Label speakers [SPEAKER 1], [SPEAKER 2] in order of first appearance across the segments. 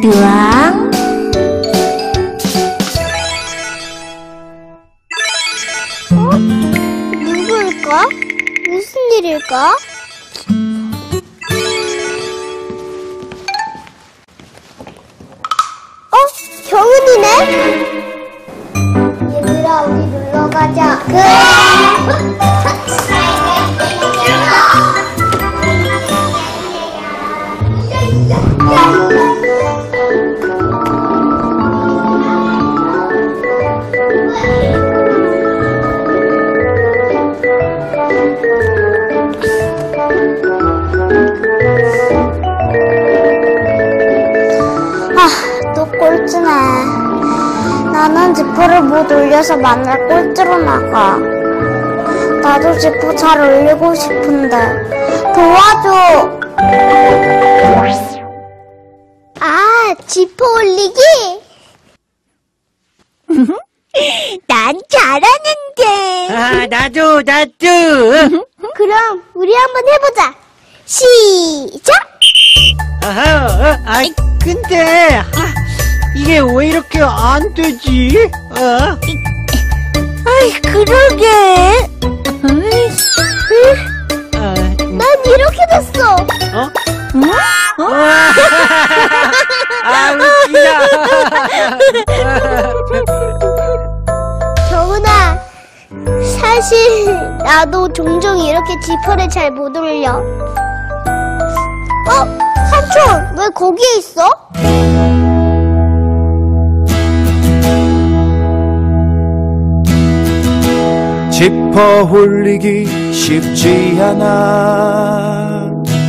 [SPEAKER 1] 뜨왕.
[SPEAKER 2] 누구일까? 무슨 일일까? 경은이네? 얘들아, 우리 놀러 가자. 그래! 또 꼴찌네. 나는 지퍼를 못 올려서 맨날 꼴찌로 나가. 나도 지퍼 잘 올리고 싶은데 도와줘. 아, 지퍼 올리기? 난 잘하는데.
[SPEAKER 3] 아, 나도.
[SPEAKER 2] 그럼 우리 한번 해보자. 시작!
[SPEAKER 3] 아이, 근데 이게 왜 이렇게 안 되지?
[SPEAKER 2] 아이, 그러게. 난 이렇게 됐어.
[SPEAKER 3] 웃기다.
[SPEAKER 2] 경은아, 사실 나도 종종 이렇게 지퍼를 잘 못 올려. 삼촌, 왜 거기에 있어?
[SPEAKER 4] 지퍼 올리기 쉽지 않아.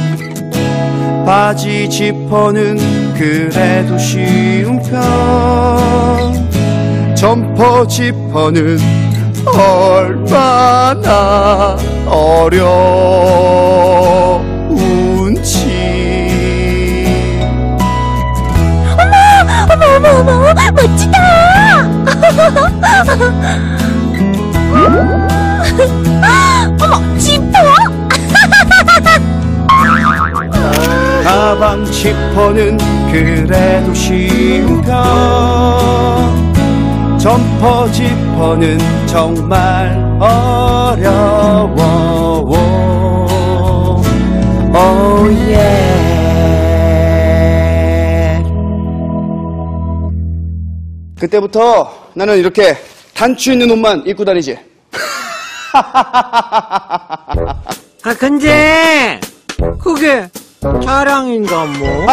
[SPEAKER 4] 바지 지퍼는 그래도 쉬운 편. 점퍼 지퍼는 얼마나 어려운지.
[SPEAKER 2] 어머, 멋지다! 어머, 지퍼?
[SPEAKER 4] 가방 지퍼는 그래도 쉬운 편. 점퍼 지퍼는 정말 어려워. 오예. 그때부터 나는 이렇게 단추 있는 옷만 입고 다니지.
[SPEAKER 3] 근데 그게 자랑인가 뭐?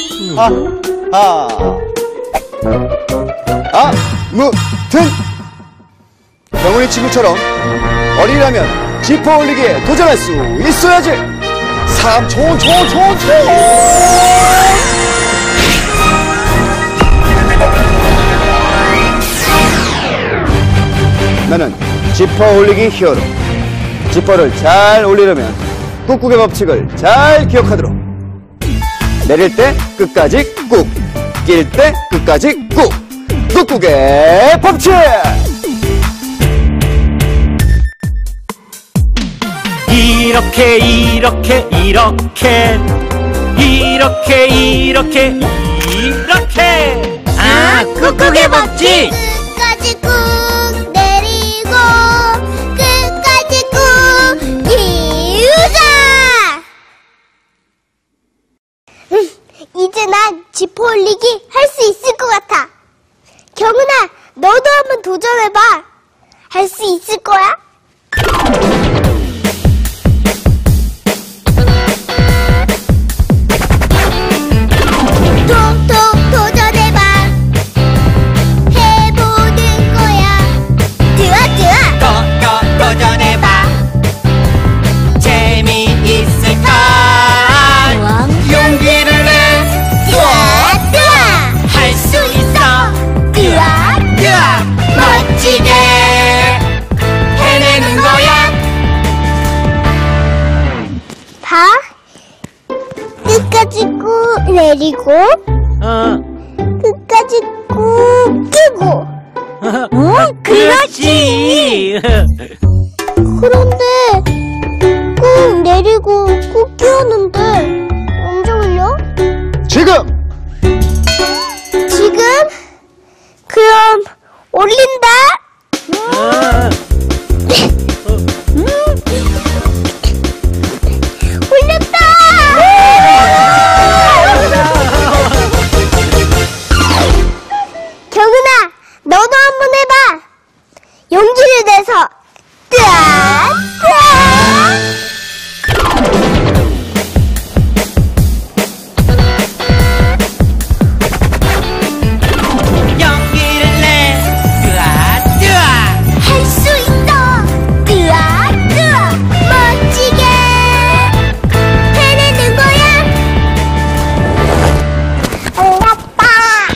[SPEAKER 4] 아무튼 경훈이 친구처럼 어린이라면 지퍼 올리기에 도전할 수 있어야지. 삼촌. 나는 지퍼 올리기 히어로. 지퍼를 잘 올리려면 꾹꾹의 법칙을 잘 기억하도록. 내릴 때 끝까지 꾹, 낄 때 끝까지 꾹. 꾹꾹의 법칙!
[SPEAKER 3] 이렇게. 아, 꾹꾹의 법칙!
[SPEAKER 2] 끝까지 꾹 내리고 끝까지 꾹 기우자. 이제 난 지퍼 올리기 할 수 있을 것 같아. 경은아, 너도 한번 도전해봐. 할 수 있을 거야? 톡톡 도전해봐. 해보는 거야. 좋아.
[SPEAKER 3] 도전해봐. 재미있을까? 용기를 내.
[SPEAKER 2] 좋아.
[SPEAKER 3] 할 수 있어.
[SPEAKER 2] 좋아.
[SPEAKER 3] 멋지게 해내는 거야.
[SPEAKER 2] 봐. 끝까지 꾹 내리고 끝까지 꾹 끼고.
[SPEAKER 3] 그렇지.
[SPEAKER 2] 그런데 꾹 내리고 꾹 끼웠는데 언제 올려?
[SPEAKER 4] 지금!
[SPEAKER 2] 그럼 올린다. 올렸다. 경은아, 너도 한번 해봐. 용기를 내서 뜨아 뜨아.
[SPEAKER 3] 용기를 내 뜨아 뜨아
[SPEAKER 2] 할 수 있어. 뜨아 뜨아. 멋지게 해내는 거야. 올랐다.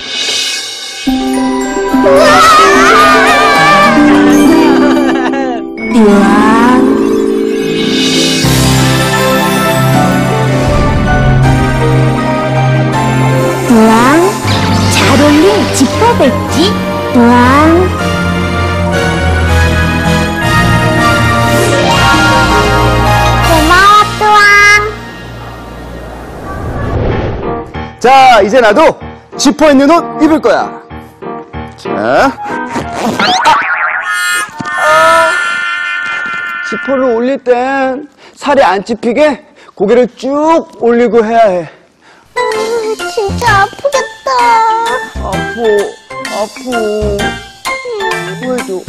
[SPEAKER 2] 우와. 우왕, 잘 올린 지퍼 백지. 우왕. 고마워, 뚜왕.
[SPEAKER 4] 자, 이제 나도 지퍼 있는 옷 입을 거야. 자. 지퍼를 올릴 땐 살이 안 찝히게 고개를 쭉 올리고 해야 해.
[SPEAKER 2] 진짜 아프겠다.
[SPEAKER 4] 아프. 왜죠?